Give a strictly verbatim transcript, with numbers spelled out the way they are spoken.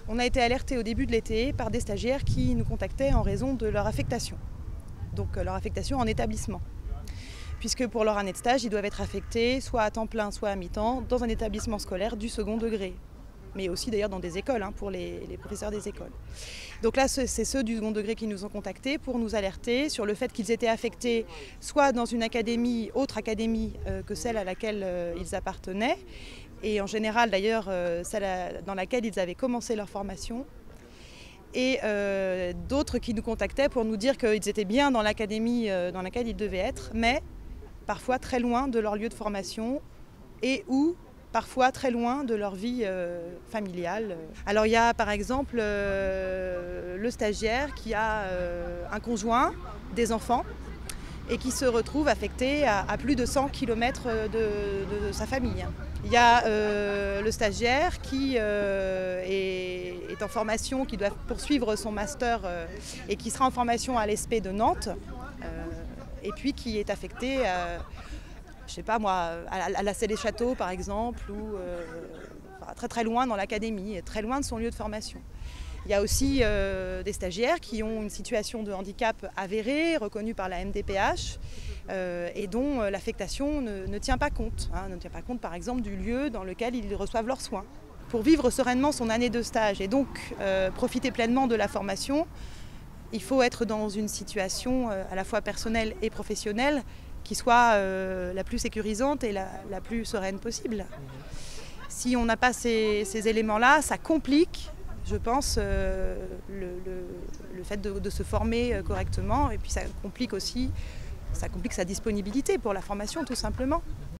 On a été alertés au début de l'été par des stagiaires qui nous contactaient en raison de leur affectation, donc leur affectation en établissement. Puisque pour leur année de stage, ils doivent être affectés soit à temps plein, soit à mi-temps, dans un établissement scolaire du second degré. Mais aussi d'ailleurs dans des écoles, hein, pour les, les professeurs des écoles. Donc là, c'est ceux du second degré qui nous ont contactés pour nous alerter sur le fait qu'ils étaient affectés soit dans une académie, autre académie euh, que celle à laquelle euh, ils appartenaient, et en général d'ailleurs euh, celle à, dans laquelle ils avaient commencé leur formation, et euh, d'autres qui nous contactaient pour nous dire qu'ils étaient bien dans l'académie euh, dans laquelle ils devaient être, mais parfois très loin de leur lieu de formation et ou parfois très loin de leur vie euh, familiale. Alors il y a par exemple euh, le stagiaire qui a euh, un conjoint, des enfants, et qui se retrouve affecté à, à plus de cent kilomètres de, de sa famille. Il y a euh, le stagiaire qui euh, est, est en formation, qui doit poursuivre son master euh, et qui sera en formation à l'E S P de Nantes, euh, et puis qui est affecté à, je sais pas moi, à la Celle-les-Châteaux par exemple, ou euh, enfin, très très loin dans l'académie, très loin de son lieu de formation. Il y a aussi euh, des stagiaires qui ont une situation de handicap avérée, reconnue par la M D P H, euh, et dont euh, l'affectation ne, ne tient pas compte, hein, ne tient pas compte par exemple du lieu dans lequel ils reçoivent leurs soins. Pour vivre sereinement son année de stage et donc euh, profiter pleinement de la formation, il faut être dans une situation euh, à la fois personnelle et professionnelle qui soit euh, la plus sécurisante et la, la plus sereine possible. Si on n'a pas ces, ces éléments-là, ça complique, je pense, euh, le, le, le fait de, de se former correctement, et puis ça complique aussi, ça complique sa disponibilité pour la formation tout simplement.